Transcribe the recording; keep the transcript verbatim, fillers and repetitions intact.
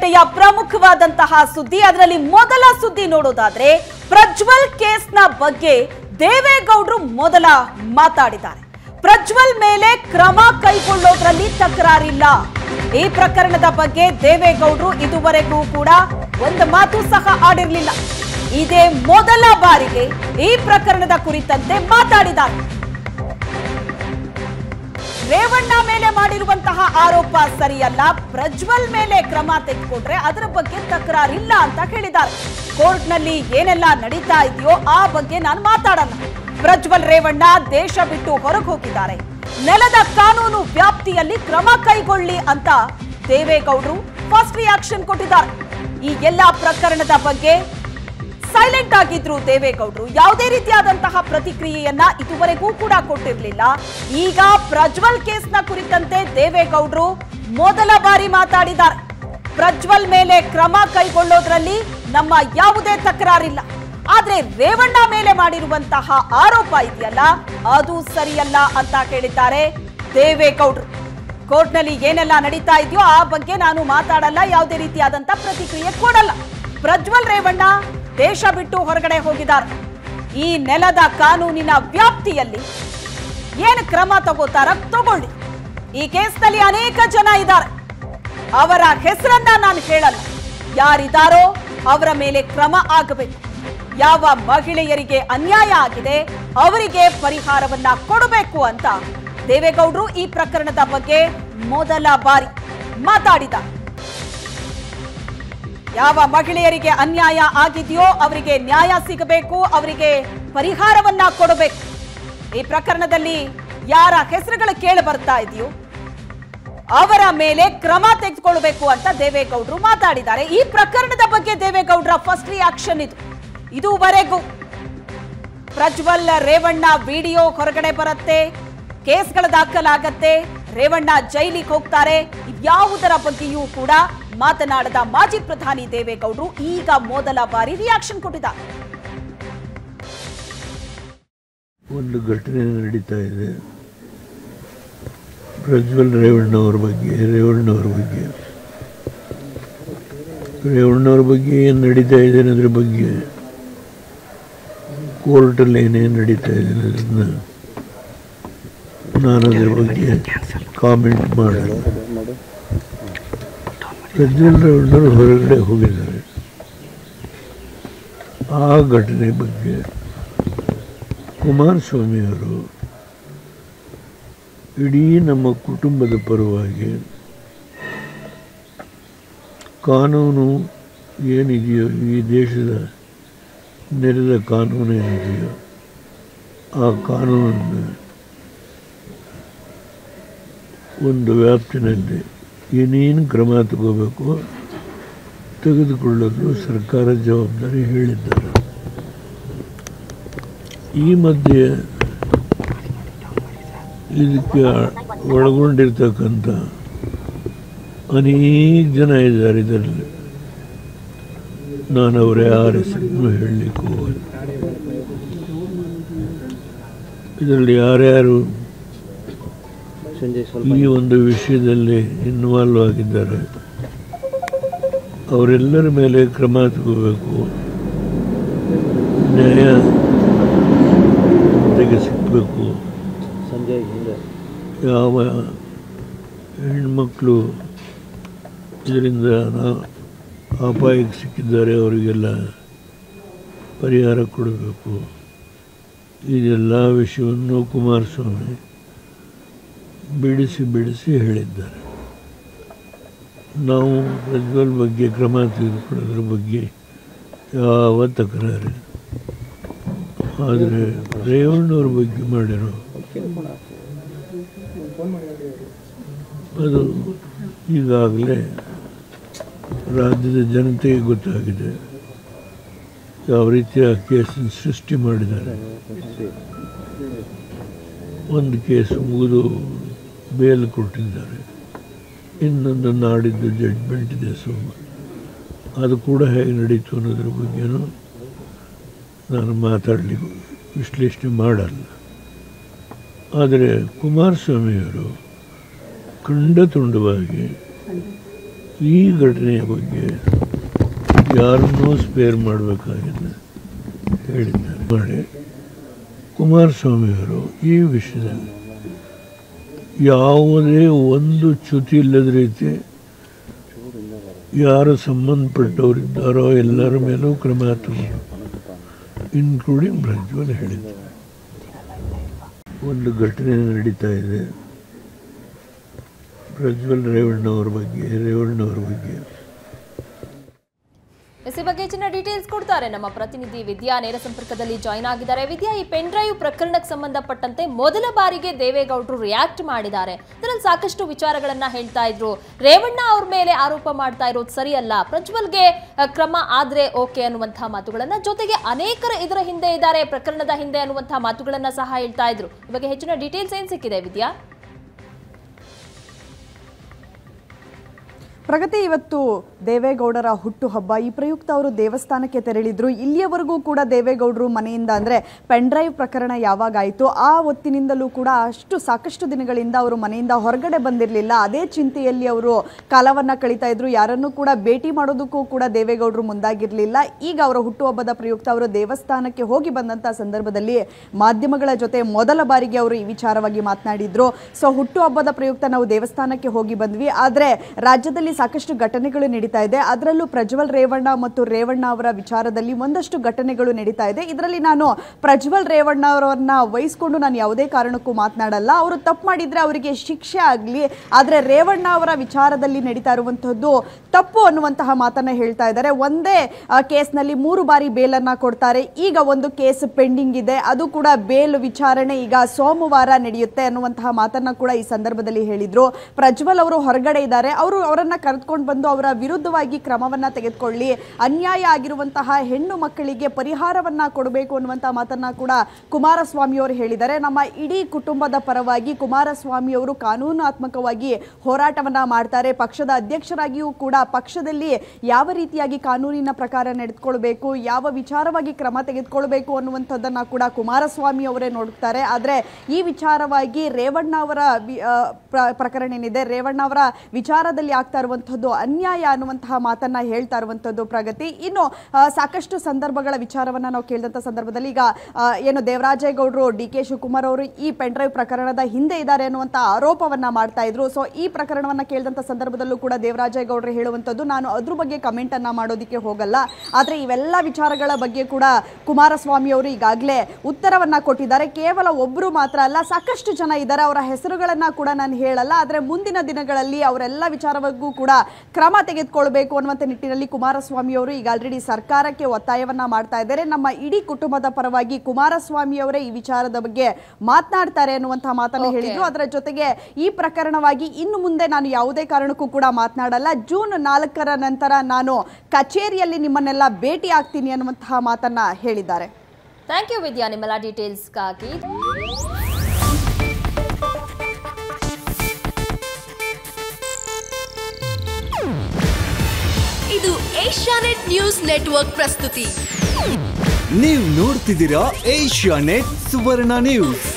ಗಂಟೆಯ ಪ್ರಮುಖವಾದಂತಹ ಸುದ್ದಿ. ಅದರಲ್ಲಿ ಮೊದಲ ಸುದ್ದಿ ನೋಡೋದಾದ್ರೆ ಪ್ರಜ್ವಲ್ ಕೇಸ್ನ ಬಗ್ಗೆ ದೇವೇಗೌಡರು ಮೊದಲ ಮಾತಾಡಿದ್ದಾರೆ. ಪ್ರಜ್ವಲ್ ಮೇಲೆ ಕ್ರಮ ಕೈಗೊಳ್ಳೋದ್ರಲ್ಲಿ ತಕರಾರಿಲ್ಲ. ಈ ಪ್ರಕರಣದ ಬಗ್ಗೆ ದೇವೇಗೌಡರು ಇದುವರೆಗೂ ಕೂಡ ಒಂದು ಮಾತು ಸಹ ಆಡಿರಲಿಲ್ಲ. ಇದೇ ಮೊದಲ ಬಾರಿಗೆ ಈ ಪ್ರಕರಣದ ಕುರಿತಂತೆ ಮಾತಾಡಿದ್ದಾರೆ. ರೇವಣ್ಣ ಮೇಲೆ ಮಾಡಿರುವಂತಹ ಆರೋಪ ಸರಿಯಲ್ಲ, ಪ್ರಜ್ವಲ್ ಮೇಲೆ ಕ್ರಮ ತೆಗೆದುಕೊಂಡ್ರೆ ಅದರ ಬಗ್ಗೆ ತಕರಾರಿಲ್ಲ ಅಂತ ಹೇಳಿದ್ದಾರೆ. ಕೋರ್ಟ್ ನಲ್ಲಿ ಏನೆಲ್ಲ ನಡೀತಾ ಇದೆಯೋ ಆ ಬಗ್ಗೆ ನಾನು ಮಾತಾಡಲ್ಲ. ಪ್ರಜ್ವಲ್ ರೇವಣ್ಣ ದೇಶ ಬಿಟ್ಟು ಹೊರಗೆ ಹೋಗಿದ್ದಾರೆ. ನೆಲದ ಕಾನೂನು ವ್ಯಾಪ್ತಿಯಲ್ಲಿ ಕ್ರಮ ಕೈಗೊಳ್ಳಿ ಅಂತ ದೇವೇಗೌಡರು ಫಸ್ಟ್ ರಿಯಾಕ್ಷನ್ ಕೊಟ್ಟಿದ್ದಾರೆ. ಈ ಎಲ್ಲಾ ಪ್ರಕರಣದ ಬಗ್ಗೆ ಸೈಲೆಂಟ್ ಆಗಿದ್ರು ದೇವೇಗೌಡರು. ಯಾವುದೇ ರೀತಿಯಾದಂತಹ ಪ್ರತಿಕ್ರಿಯೆಯನ್ನ ಇದುವರೆಗೂ ಕೂಡ ಕೊಟ್ಟಿರಲಿಲ್ಲ. ಈಗ ಪ್ರಜ್ವಲ್ ಕೇಸ್ನ ಕುರಿತಂತೆ ದೇವೇಗೌಡರು ಮೊದಲ ಬಾರಿ ಮಾತಾಡಿದ್ದಾರೆ. ಪ್ರಜ್ವಲ್ ಮೇಲೆ ಕ್ರಮ ಕೈಗೊಳ್ಳೋದ್ರಲ್ಲಿ ನಮ್ಮ ಯಾವುದೇ ತಕರಾರಿಲ್ಲ, ಆದ್ರೆ ರೇವಣ್ಣ ಮೇಲೆ ಮಾಡಿರುವಂತಹ ಆರೋಪ ಇದೆಯಲ್ಲ ಅದು ಸರಿಯಲ್ಲ ಅಂತ ಹೇಳಿದ್ದಾರೆ ದೇವೇಗೌಡರು. ಕೋರ್ಟ್ ನಲ್ಲಿ ಏನೆಲ್ಲ ನಡೀತಾ ಇದೆಯೋ ಆ ಬಗ್ಗೆ ನಾನು ಮಾತಾಡಲ್ಲ, ಯಾವುದೇ ರೀತಿಯಾದಂತಹ ಪ್ರತಿಕ್ರಿಯೆ ಕೊಡಲ್ಲ. ಪ್ರಜ್ವಲ್ ರೇವಣ್ಣ ದೇಶ ಬಿಟ್ಟು ಹೊರಗಡೆ ಹೋಗಿದ್ದಾರೆ. ಈ ನೆಲದ ಕಾನೂನಿನ ವ್ಯಾಪ್ತಿಯಲ್ಲಿ ಏನು ಕ್ರಮ ತಗೋತಾರ ತಗೊಳ್ಳಿ. ಈ ಕೇಸ್ನಲ್ಲಿ ಅನೇಕ ಜನ ಇದ್ದಾರೆ, ಅವರ ಹೆಸರನ್ನ ನಾನು ಹೇಳಲ್ಲ. ಯಾರಿದ್ದಾರೋ ಅವರ ಮೇಲೆ ಕ್ರಮ ಆಗಬೇಕು. ಯಾವ ಮಹಿಳೆಯರಿಗೆ ಅನ್ಯಾಯ ಆಗಿದೆ ಅವರಿಗೆ ಪರಿಹಾರವನ್ನ ಕೊಡಬೇಕು ಅಂತ ದೇವೇಗೌಡರು ಈ ಪ್ರಕರಣದ ಬಗ್ಗೆ ಮೊದಲ ಬಾರಿ ಮಾತಾಡಿದ್ದಾರೆ. ಯಾವ ಮಹಿಳೆಯರಿಗೆ ಅನ್ಯಾಯ ಆಗಿದೆಯೋ ಅವರಿಗೆ ನ್ಯಾಯ ಸಿಗಬೇಕು, ಅವರಿಗೆ ಪರಿಹಾರವನ್ನ ಕೊಡಬೇಕು. ಈ ಪ್ರಕರಣದಲ್ಲಿ ಯಾರ ಹೆಸರುಗಳು ಕೇಳಿ ಬರ್ತಾ ಇದೆಯೋ ಅವರ ಮೇಲೆ ಕ್ರಮ ತೆಗೆದುಕೊಳ್ಳಬೇಕು ಅಂತ ದೇವೇಗೌಡರು ಮಾತಾಡಿದ್ದಾರೆ. ಈ ಪ್ರಕರಣದ ಬಗ್ಗೆ ದೇವೇಗೌಡರ ಫಸ್ಟ್ ರಿಯಾಕ್ಷನ್ ಇದು. ಇದುವರೆಗೂ ಪ್ರಜ್ವಲ್ ರೇವಣ್ಣ ವಿಡಿಯೋ ಹೊರಗಡೆ ಬರುತ್ತೆ, ಕೇಸ್ಗಳ ದಾಖಲಾಗತ್ತೆ, ರೇವಣ್ಣ ಜೈಲಿಗೆ ಹೋಗ್ತಾರೆ, ಯಾವುದರ ಬಗ್ಗೆಯೂ ಕೂಡ ಮಾತನಾಡದ ಮಾಜಿ ಪ್ರಧಾನಿ ದೇವೇಗೌಡರು ಈಗ ಮೊದಲ ಬಾರಿ ರಿಯಾಕ್ಷನ್ ಕೊಟ್ಟಿದ್ದಾರೆ. ಒಂದು ಘಟನೆ ನಡೀತಾ ಇದೆ ಪ್ರಜ್ವಲ್ ರೇವಣ್ಣವ್ರ ಬಗ್ಗೆ. ರೇವಣ್ಣವ್ರ ಬಗ್ಗೆ ರೇವಣ್ಣವ್ರ ಬಗ್ಗೆ ಏನು ನಡೀತಾ ಇದೆ ಅನ್ನೋದ್ರ ಬಗ್ಗೆ ಕೋರ್ಟಲ್ಲಿ ಏನೇನು ನಡೀತಾ ಇದೆ ಅನ್ನೋದನ್ನ ನಾನು ಅದ್ರ ಬಗ್ಗೆ ಕಾಮೆಂಟ್ ಮಾಡಲ್ಲ. ಪ್ರಜ್ವಲ್ ರೇವಣ್ಣವ್ರು ಹೊರಗಡೆ ಹೋಗಿದ್ದಾರೆ. ಆ ಘಟನೆ ಬಗ್ಗೆ ಕುಮಾರಸ್ವಾಮಿಯವರು ಇಡೀ ನಮ್ಮ ಕುಟುಂಬದ ಪರವಾಗಿ ಕಾನೂನು ಏನಿದೆಯೋ, ಈ ದೇಶದ ನೆಲದ ಕಾನೂನು ಏನಿದೆಯೋ ಆ ಕಾನೂನನ್ನು ಒಂದು ವ್ಯಾಪ್ತಿನಲ್ಲಿ ಏನೇನು ಕ್ರಮ ತಗೋಬೇಕು ತೆಗೆದುಕೊಳ್ಳಲು ಸರ್ಕಾರದ ಜವಾಬ್ದಾರಿ ಹೇಳಿದ್ದಾರೆ. ಈ ಮಧ್ಯೆ ಇದಕ್ಕೆ ಒಳಗೊಂಡಿರ್ತಕ್ಕಂಥ ಅನೇಕ ಜನ ಇದ್ದಾರೆ. ಇದರಲ್ಲಿ ನಾನು ಅವರ ಯಾರ ಹೆಸರನ್ನು ಹೇಳಲಿಕ್ಕೆ ಹೋಗಲ್ಲ. ಇದರಲ್ಲಿ ಯಾರ್ಯಾರು ಈ ಒಂದು ವಿಷಯದಲ್ಲಿ ಇನ್ವಾಲ್ವ್ ಆಗಿದ್ದಾರೆ ಅವರೆಲ್ಲರ ಮೇಲೆ ಕ್ರಮ ತಗೋಬೇಕು, ನ್ಯಾಯ ತೆಗೆ ಸಿಕ್ಕಬೇಕು. ಯಾವ ಹೆಣ್ಮಕ್ಳು ಇದರಿಂದ ಅಪಾಯಕ್ಕೆ ಸಿಕ್ಕಿದ್ದಾರೆ ಅವರಿಗೆಲ್ಲ ಪರಿಹಾರ ಕೊಡಬೇಕು. ಇದೆಲ್ಲ ವಿಷಯವನ್ನು ಕುಮಾರಸ್ವಾಮಿ ಬಿಡಿಸಿ ಬಿಡಿಸಿ ಹೇಳಿದ್ದಾರೆ. ನಾವು ಪ್ರಜ್ವಲ್ ಬಗ್ಗೆ ಕ್ರಮ ತೆಗೆದುಕೊಳ್ಳೋದ್ರ ಬಗ್ಗೆ ಯಾವ ತಕರಾರಿಲ್ಲ. ಆದರೆ ರೇವಣ್ಣವ್ರ ಬಗ್ಗೆ ಮಾಡಿರೋ ಅದು ಈಗಾಗಲೇ ರಾಜ್ಯದ ಜನತೆಗೆ ಗೊತ್ತಾಗಿದೆ ಯಾವ ರೀತಿಯ ಕೇಸನ್ನು ಸೃಷ್ಟಿ ಮಾಡಿದ್ದಾರೆ. ಒಂದು ಕೇಸು ಮುಗಿದು ಬೇಲ್ ಕೊಟ್ಟಿದ್ದಾರೆ, ಇನ್ನೊಂದು ನಾಡಿದ್ದು ಜಡ್ಜ್ಮೆಂಟ್ ಇದೆ. ಸೊ ಅದು ಕೂಡ ಹೇಗೆ ನಡೀತು ಅನ್ನೋದ್ರ ಬಗ್ಗೆನೂ ನಾನು ಮಾತಾಡಲಿಕ್ಕೆ ವಿಶ್ಲೇಷಣೆ ಮಾಡಲ್ಲ. ಆದರೆ ಕುಮಾರಸ್ವಾಮಿಯವರು ಖಂಡತುಂಡವಾಗಿ ಈ ಘಟನೆಯ ಬಗ್ಗೆ ಯಾರನ್ನೂ ಸ್ಪೇರ್ ಮಾಡಬೇಕಾಗಿಲ್ಲ ಹೇಳಿದ್ದಾರೆ. ಮಾಡಿ ಕುಮಾರಸ್ವಾಮಿಯವರು ಈ ವಿಷಯದಲ್ಲಿ ಯಾವುದೇ ಒಂದು ಚ್ಯುತಿ ಇಲ್ಲದ ರೀತಿ ಯಾರು ಸಂಬಂಧಪಟ್ಟವರಿದ್ದಾರೋ ಎಲ್ಲರ ಮೇಲೂ ಕ್ರಮ ತಗೊಂಡು ಇನ್ಕ್ಲೂಡಿಂಗ್ ಪ್ರಜ್ವಲ್ ಹೇಳಿದ್ದಾರೆ. ಒಂದು ಘಟನೆ ನಡೀತಾ ಇದೆ ಪ್ರಜ್ವಲ್ ರೇವಣ್ಣವ್ರ ಬಗ್ಗೆ ರೇವಣ್ಣವ್ರ ಬಗ್ಗೆ ಈ ಬಗ್ಗೆ ಹೆಚ್ಚಿನ ಡೀಟೇಲ್ಸ್ ಕೊಡ್ತಾರೆ ನಮ್ಮ ಪ್ರತಿನಿಧಿ ವಿದ್ಯಾ. ನೇರ ಸಂಪರ್ಕದಲ್ಲಿ ಜಾಯ್ನ್ ಆಗಿದ್ದಾರೆ. ವಿದ್ಯಾ, ಈ ಪೆನ್ ಡ್ರೈವ್ ಪ್ರಕರಣಕ್ಕೆ ಸಂಬಂಧಪಟ್ಟಂತೆ ಮೊದಲ ಬಾರಿಗೆ ದೇವೇಗೌಡರು ರಿಯಾಕ್ಟ್ ಮಾಡಿದ್ದಾರೆ. ಇದರಲ್ಲಿ ಸಾಕಷ್ಟು ವಿಚಾರಗಳನ್ನ ಹೇಳ್ತಾ ಇದ್ರು. ರೇವಣ್ಣ ಅವ್ರ ಮೇಲೆ ಆರೋಪ ಮಾಡ್ತಾ ಇರೋದು ಸರಿಯಲ್ಲ, ಪ್ರಜ್ವಲ್ಗೆ ಕ್ರಮ ಆದ್ರೆ ಓಕೆ ಅನ್ನುವಂತಹ ಮಾತುಗಳನ್ನ, ಜೊತೆಗೆ ಅನೇಕರ ಇದರ ಹಿಂದೆ ಇದ್ದಾರೆ, ಪ್ರಕರಣದ ಹಿಂದೆ ಅನ್ನುವಂತಹ ಮಾತುಗಳನ್ನ ಸಹ ಹೇಳ್ತಾ ಇದ್ರು. ಈ ಬಗ್ಗೆ ಹೆಚ್ಚಿನ ಡೀಟೇಲ್ಸ್ ಏನ್ ಸಿಕ್ಕಿದೆ ವಿದ್ಯಾ? ಪ್ರಗತಿ, ಇವತ್ತು ದೇವೇಗೌಡರ ಹುಟ್ಟುಹಬ್ಬ. ಈ ಪ್ರಯುಕ್ತ ಅವರು ದೇವಸ್ಥಾನಕ್ಕೆ ತೆರಳಿದ್ರು. ಇಲ್ಲಿಯವರೆಗೂ ಕೂಡ ದೇವೇಗೌಡರು ಮನೆಯಿಂದ ಅಂದರೆ ಪೆನ್ ಡ್ರೈವ್ ಪ್ರಕರಣ ಯಾವಾಗಾಯಿತು ಆ ಹೊತ್ತಿನಿಂದಲೂ ಕೂಡ ಅಷ್ಟು ಸಾಕಷ್ಟು ದಿನಗಳಿಂದ ಅವರು ಮನೆಯಿಂದ ಹೊರಗಡೆ ಬಂದಿರಲಿಲ್ಲ. ಅದೇ ಚಿಂತೆಯಲ್ಲಿ ಅವರು ಕಾಲವನ್ನು ಕಳೀತಾ ಇದ್ರು. ಯಾರನ್ನೂ ಕೂಡ ಭೇಟಿ ಮಾಡೋದಕ್ಕೂ ಕೂಡ ದೇವೇಗೌಡರು ಮುಂದಾಗಿರಲಿಲ್ಲ. ಈಗ ಅವರ ಹುಟ್ಟುಹಬ್ಬದ ಪ್ರಯುಕ್ತ ಅವರು ದೇವಸ್ಥಾನಕ್ಕೆ ಹೋಗಿ ಬಂದಂಥ ಸಂದರ್ಭದಲ್ಲಿ ಮಾಧ್ಯಮಗಳ ಜೊತೆ ಮೊದಲ ಬಾರಿಗೆ ಅವರು ಈ ವಿಚಾರವಾಗಿ ಮಾತನಾಡಿದ್ರು. ಸೊ ಹುಟ್ಟುಹಬ್ಬದ ಪ್ರಯುಕ್ತ ನಾವು ದೇವಸ್ಥಾನಕ್ಕೆ ಹೋಗಿ ಬಂದ್ವಿ, ಆದರೆ ರಾಜ್ಯದಲ್ಲಿ ಸಾಕಷ್ಟು ಘಟನೆಗಳು ನಡೀತಾ ಇದೆ. ಅದರಲ್ಲೂ ಪ್ರಜ್ವಲ್ ರೇವಣ್ಣ ಮತ್ತು ರೇವಣ್ಣ ಅವರ ವಿಚಾರದಲ್ಲಿ ಒಂದಷ್ಟು ಘಟನೆಗಳು ನಡೀತಾ ಇದೆ. ಇದರಲ್ಲಿ ನಾನು ಪ್ರಜ್ವಲ್ ರೇವಣ್ಣ ಅವರನ್ನ ವಹಿಸ್ಕೊಂಡು ನಾನು ಯಾವುದೇ ಕಾರಣಕ್ಕೂ ಮಾತನಾಡಲ್ಲ. ಅವರು ತಪ್ಪು ಮಾಡಿದ್ರೆ ಅವರಿಗೆ ಶಿಕ್ಷೆ ಆಗಲಿ, ಆದರೆ ರೇವಣ್ಣ ಅವರ ವಿಚಾರದಲ್ಲಿ ನಡೀತಾ ಇರುವಂತಹದ್ದು ತಪ್ಪು ಅನ್ನುವಂತಹ ಮಾತನ್ನ ಹೇಳ್ತಾ ಇದ್ದಾರೆ. ಒಂದೇ ಕೇಸ್ನಲ್ಲಿ ಮೂರು ಬಾರಿ ಬೇಲನ್ನ ಕೊಡ್ತಾರೆ. ಈಗ ಒಂದು ಕೇಸ್ ಪೆಂಡಿಂಗ್ ಇದೆ, ಅದು ಕೂಡ ಬೇಲ್ ವಿಚಾರಣೆ ಈಗ ಸೋಮವಾರ ನಡೆಯುತ್ತೆ ಅನ್ನುವಂತಹ ಮಾತನ್ನ ಕೂಡ ಈ ಸಂದರ್ಭದಲ್ಲಿ ಹೇಳಿದ್ರು. ಪ್ರಜ್ವಲ್ ಅವರು ಹೊರಗಡೆ ಇದ್ದಾರೆ, ಅವರು ಅವರನ್ನ ಕರೆದುಕೊಂಡು ಬಂದು ಅವರ ವಿರುದ್ಧವಾಗಿ ಕ್ರಮವನ್ನ ತೆಗೆದುಕೊಳ್ಳಿ, ಅನ್ಯಾಯ ಆಗಿರುವಂತಹ ಹೆಣ್ಣು ಮಕ್ಕಳಿಗೆ ಪರಿಹಾರವನ್ನ ಕೊಡಬೇಕು ಅನ್ನುವಂತಹ ಮಾತನ್ನ ಕೂಡ ಕುಮಾರಸ್ವಾಮಿ ಅವರು ಹೇಳಿದ್ದಾರೆ. ನಮ್ಮ ಇಡೀ ಕುಟುಂಬದ ಪರವಾಗಿ ಕುಮಾರಸ್ವಾಮಿ ಅವರು ಕಾನೂನಾತ್ಮಕವಾಗಿ ಹೋರಾಟವನ್ನ ಮಾಡ್ತಾರೆ. ಪಕ್ಷದ ಅಧ್ಯಕ್ಷರಾಗಿಯೂ ಕೂಡ ಪಕ್ಷದಲ್ಲಿ ಯಾವ ರೀತಿಯಾಗಿ ಕಾನೂನಿನ ಪ್ರಕಾರ ನಡೆದುಕೊಳ್ಬೇಕು, ಯಾವ ವಿಚಾರವಾಗಿ ಕ್ರಮ ತೆಗೆದುಕೊಳ್ಬೇಕು ಅನ್ನುವಂಥದ್ದನ್ನ ಕೂಡ ಕುಮಾರಸ್ವಾಮಿ ಅವರೇ ನೋಡ್ತಾರೆ. ಆದರೆ ಈ ವಿಚಾರವಾಗಿ ರೇವಣ್ಣ ಅವರ ಪ್ರಕರಣ ಏನಿದೆ, ರೇವಣ್ಣ ಅವರ ವಿಚಾರದಲ್ಲಿ ಆಗ್ತಾ ಇರುವಂತಹದ್ದು ಅನ್ಯಾಯ ಅನ್ನುವಂತಹ ಮಾತನ್ನ ಹೇಳ್ತಾ ಇರುವಂತಹದ್ದು ಪ್ರಗತಿ. ಇನ್ನು ಸಾಕಷ್ಟು ಸಂದರ್ಭಗಳ ವಿಚಾರವನ್ನ ನಾವು ಕೇಳಿದಂತ ಸಂದರ್ಭದಲ್ಲಿ ಈಗ ಏನು ದೇವರಾಜೇಗೌಡರು, ಡಿ ಕೆ ಶಿವಕುಮಾರ್ ಅವರು ಈ ಪೆನ್ ಡ್ರೈವ್ ಪ್ರಕರಣದ ಹಿಂದೆ ಇದ್ದಾರೆ ಅನ್ನುವಂತ ಆರೋಪವನ್ನ ಮಾಡ್ತಾ ಇದ್ರು. ಸೊ ಈ ಪ್ರಕರಣವನ್ನ ಕೇಳಿದಂತ ಸಂದರ್ಭದಲ್ಲೂ ಕೂಡ ದೇವರಾಜೇಗೌಡರು ಹೇಳುವಂತದ್ದು ನಾನು ಅದ್ರ ಬಗ್ಗೆ ಕಮೆಂಟ್ ಅನ್ನ ಮಾಡೋದಿಕ್ಕೆ ಹೋಗಲ್ಲ, ಆದ್ರೆ ಇವೆಲ್ಲ ವಿಚಾರಗಳ ಬಗ್ಗೆ ಕೂಡ ಕುಮಾರಸ್ವಾಮಿ ಅವರು ಈಗಾಗಲೇ ಉತ್ತರವನ್ನ ಕೊಟ್ಟಿದ್ದಾರೆ. ಕೇವಲ ಒಬ್ರು ಮಾತ್ರ ಅಲ್ಲ, ಸಾಕಷ್ಟು ಜನ ಇದ್ದಾರೆ, ಅವರ ಹೆಸರುಗಳನ್ನ ಕೂಡ ನಾನು ಹೇಳಲ್ಲ, ಆದ್ರೆ ಮುಂದಿನ ದಿನಗಳಲ್ಲಿ ಅವರೆಲ್ಲ ವಿಚಾರವಾಗೂ ಕೂಡ ಕ್ರಮ ತೆಗೆದುಕೊಳ್ಬೇಕು ಅನ್ನುವಂತ ನಿಟ್ಟಿನಲ್ಲಿ ಕುಮಾರಸ್ವಾಮಿ ಅವರು ಈಗ ಆಲ್ರೆಡಿ ಸರ್ಕಾರಕ್ಕೆ ಒತ್ತಾಯವನ್ನ ಮಾಡ್ತಾ ಇದ್ದಾರೆ. ನಮ್ಮ ಇಡೀ ಕುಟುಂಬದ ಪರವಾಗಿ ಕುಮಾರಸ್ವಾಮಿ ಅವರೇ ಈ ವಿಚಾರದ ಬಗ್ಗೆ ಮಾತನಾಡ್ತಾರೆ ಅನ್ನುವಂತಹ ಮಾತನ್ನು ಹೇಳಿದ್ರು. ಅದರ ಜೊತೆಗೆ ಈ ಪ್ರಕರಣವಾಗಿ ಇನ್ನು ಮುಂದೆ ನಾನು ಯಾವುದೇ ಕಾರಣಕ್ಕೂ ಕೂಡ ಮಾತನಾಡಲ್ಲ, ಜೂನ್ ನಾಲ್ಕರ ನಂತರ ನಾನು ಕಚೇರಿಯಲ್ಲಿ ನಿಮ್ಮನ್ನೆಲ್ಲ ಭೇಟಿ ಆಗ್ತೀನಿ ಅನ್ನುವಂತಹ ಮಾತನ್ನ ಹೇಳಿದ್ದಾರೆ. ಥ್ಯಾಂಕ್ ಯು ವಿದ್ಯಾ, ನಿಮ್ಮೆಲ್ಲ ಡೀಟೇಲ್ಸ್ಗಾಗಿ. ಇದು ಏಷ್ಯಾನೆಟ್ ನ್ಯೂಸ್ ನೆಟ್ವರ್ಕ್ ಪ್ರಸ್ತುತಿ. ನೀವು ನೋಡ್ತಿದ್ದೀರಾ ಏಷ್ಯಾನೆಟ್ ಸುವರ್ಣ ನ್ಯೂಸ್.